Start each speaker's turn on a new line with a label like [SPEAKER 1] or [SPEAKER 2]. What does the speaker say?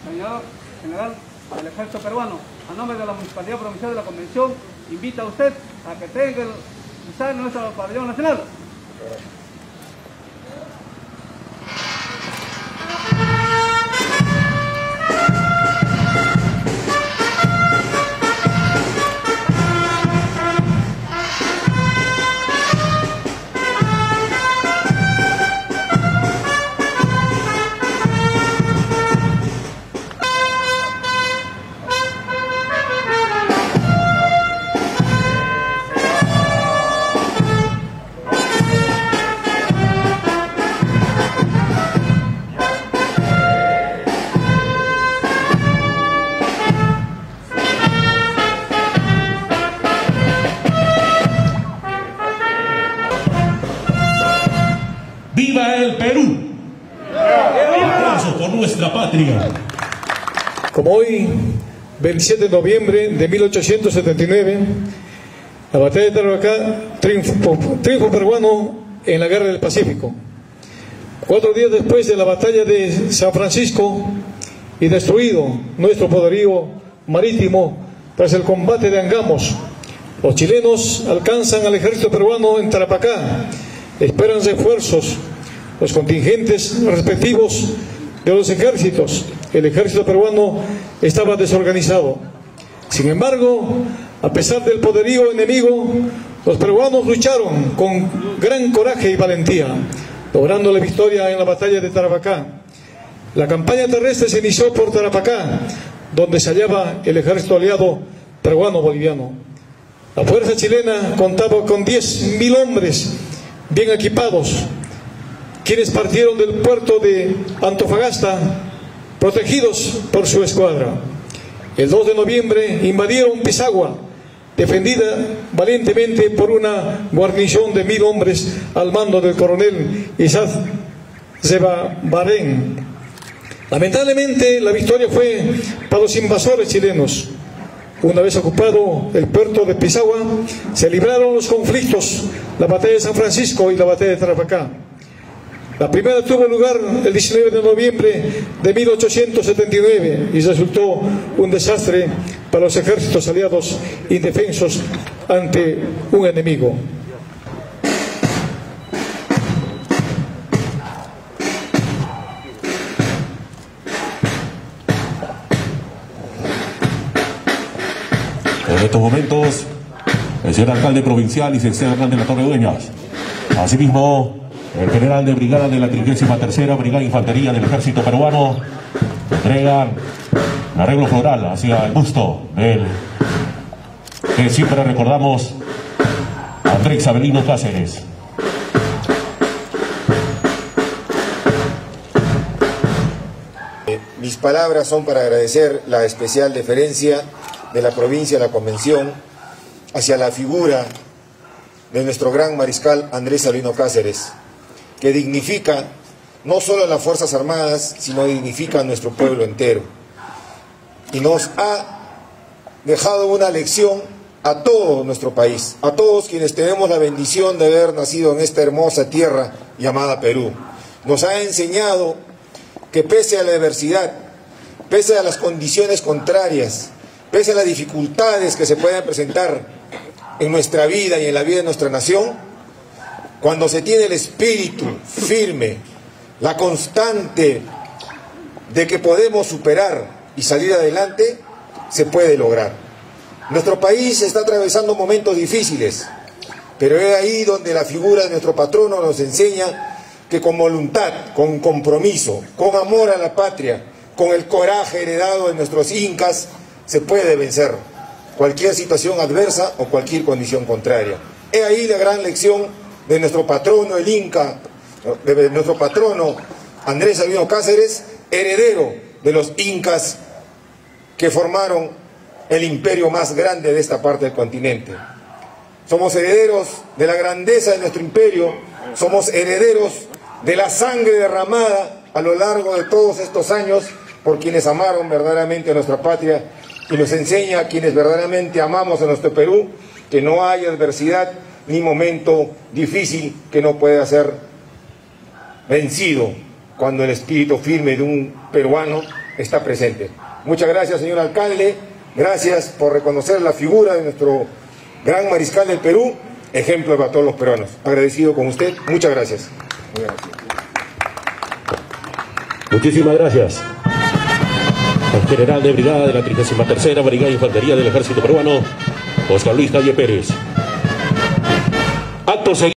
[SPEAKER 1] señor general del Ejército Peruano, a nombre de la Municipalidad Provincial de la Convención, invita a usted a que tenga el izar nuestro pabellón nacional.
[SPEAKER 2] ¡Viva el Perú! ¡Aplausos por nuestra patria!
[SPEAKER 3] Como hoy, 27 de noviembre de 1879, la batalla de Tarapacá, triunfo peruano en la Guerra del Pacífico. 4 días después de la batalla de San Francisco y destruido nuestro poderío marítimo tras el combate de Angamos, los chilenos alcanzan al ejército peruano en Tarapacá. Esperan refuerzos, los contingentes respectivos de los ejércitos. El ejército peruano estaba desorganizado. Sin embargo, a pesar del poderío enemigo, los peruanos lucharon con gran coraje y valentía, logrando la victoria en la batalla de Tarapacá. La campaña terrestre se inició por Tarapacá, donde se hallaba el ejército aliado peruano-boliviano. La fuerza chilena contaba con 10.000 hombres bien equipados, quienes partieron del puerto de Antofagasta, protegidos por su escuadra. El 2 de noviembre invadieron Pisagua, defendida valientemente por una guarnición de 1.000 hombres al mando del coronel Isaac Zebabarén. Lamentablemente, la victoria fue para los invasores chilenos. Una vez ocupado el puerto de Pisagua, se libraron los conflictos, la batalla de San Francisco y la batalla de Tarapacá. La primera tuvo lugar el 19 de noviembre de 1879 y resultó un desastre para los ejércitos aliados indefensos ante un enemigo.
[SPEAKER 2] En estos momentos, el señor alcalde provincial, licenciado Hernández de la Torre Dueñas. Asimismo, el general de brigada de la 33ª Brigada de Infantería del Ejército Peruano entregan un arreglo floral hacia el busto del que siempre recordamos, Andrés Avelino Cáceres.
[SPEAKER 4] Mis palabras son para agradecer la especial deferencia de la provincia de la Convención hacia la figura de nuestro gran mariscal Andrés Avelino Cáceres, que dignifica no solo a las Fuerzas Armadas, sino dignifica a nuestro pueblo entero. Y nos ha dejado una lección a todo nuestro país, a todos quienes tenemos la bendición de haber nacido en esta hermosa tierra llamada Perú. Nos ha enseñado que pese a la adversidad, pese a las condiciones contrarias, pese a las dificultades que se pueden presentar en nuestra vida y en la vida de nuestra nación, cuando se tiene el espíritu firme, la constante de que podemos superar y salir adelante, se puede lograr. Nuestro país está atravesando momentos difíciles, pero es ahí donde la figura de nuestro patrono nos enseña que con voluntad, con compromiso, con amor a la patria, con el coraje heredado de nuestros incas, se puede vencer cualquier situación adversa o cualquier condición contraria. Es ahí la gran lección de nuestro patrono, el Inca, de nuestro patrono Andrés Avelino Cáceres, heredero de los incas que formaron el imperio más grande de esta parte del continente. Somos herederos de la grandeza de nuestro imperio, somos herederos de la sangre derramada a lo largo de todos estos años por quienes amaron verdaderamente a nuestra patria, y nos enseña a quienes verdaderamente amamos a nuestro Perú que no hay adversidad ni momento difícil que no pueda ser vencido cuando el espíritu firme de un peruano está presente. Muchas gracias, señor alcalde. Gracias por reconocer la figura de nuestro gran mariscal del Perú, ejemplo para todos los peruanos. Agradecido con usted. Muchas gracias. Muy gracias.
[SPEAKER 2] Muchísimas gracias al general de brigada de la 33ª Brigada de Infantería del Ejército Peruano, Oscar Luis Calle Pérez. Acto seguido.